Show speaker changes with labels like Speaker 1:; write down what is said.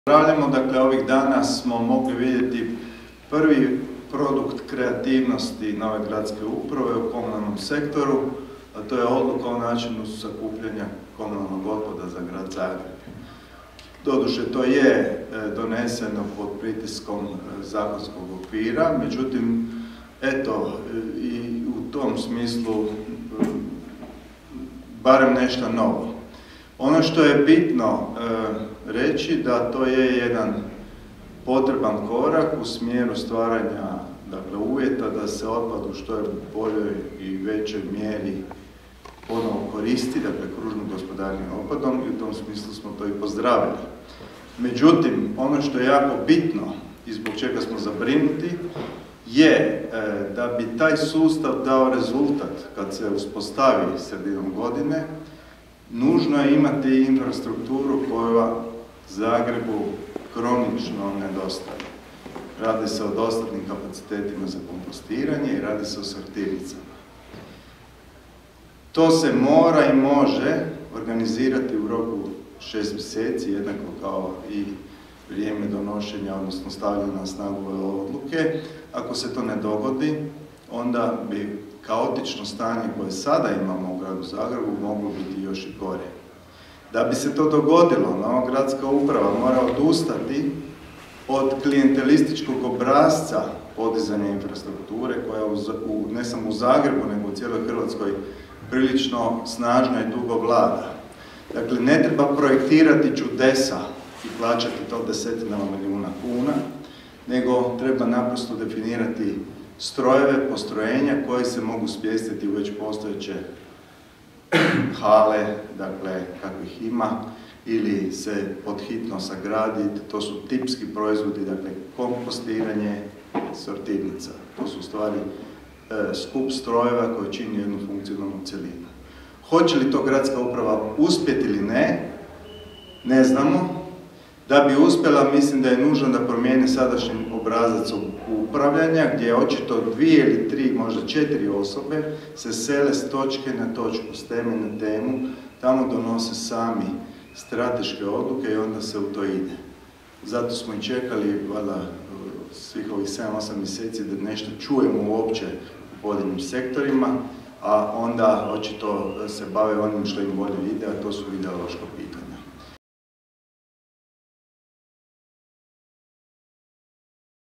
Speaker 1: Pozdravljamo, dakle ovih dana smo mogli vidjeti prvi produkt kreativnosti nove gradske uprave u komunalnom sektoru, a to je odluka o načinu sakupljanja komunalnog otpada za grad Zagreb. Doduše, to je doneseno pod pritiskom zakonskog okvira, međutim, eto, i u tom smislu barem nešto novo. Ono što je bitno reći da to je jedan potreban korak u smjeru stvaranja uvjeta da se otpad u što je boljoj i većoj mjeri ponovo koristi, dakle kružno gospodarenje otpadom, i u tom smislu smo to i pozdravili. Međutim, ono što je jako bitno i zbog čega smo zabrinuti je da bi taj sustav dao rezultat kad se uspostavi sredinom godine, nužno je imati infrastrukturu koja Zagrebu kronično nedostaje. Radi se o dostatnim kapacitetima za kompostiranje i radi se o sortirnicama. To se mora i može organizirati u roku 6 mjeseci, jednako kao i vrijeme donošenja, odnosno stavljanja na snagu ove odluke. Ako se to ne dogodi, onda bi kaotično stanje koje sada imamo u gradu Zagrebu moglo biti još i gore. Da bi se to dogodilo, nova gradska uprava mora odustati od klijentelističkog obrasca podizanja infrastrukture koja ne samo u Zagrebu, nego u cijeloj Hrvatskoj prilično snažno i dugo vlada. Dakle, ne treba projektirati čudesa i plaćati to desetinama milijuna kuna, nego treba naprosto definirati strojeve, postrojenja koji se mogu smjestiti u već postojeće hale, dakle, kakvih ima, ili se podhitno sagraditi. To su tipski proizvodi, dakle, kompostiranje, sortirnica. To su u stvari skup strojeva koji čini jednu funkcionalnu cjelinu. Hoće li to gradska uprava uspjeti ili ne, ne znamo. Da bi uspjela, mislim da je nužno da promijene sadašnji obrazac upravljanja, gdje očito 2 ili 3, možda 4 osobe se sele s točke na točku, s teme na temu, tamo donose sami strateške odluke i onda se u to ide. Zato smo i čekali, valjda, svih ovih 7-8 mjeseci da nešto čujemo uopće u pojedinim sektorima, a onda očito se bave onim što im bolje ide, a to su ideološko pitanje.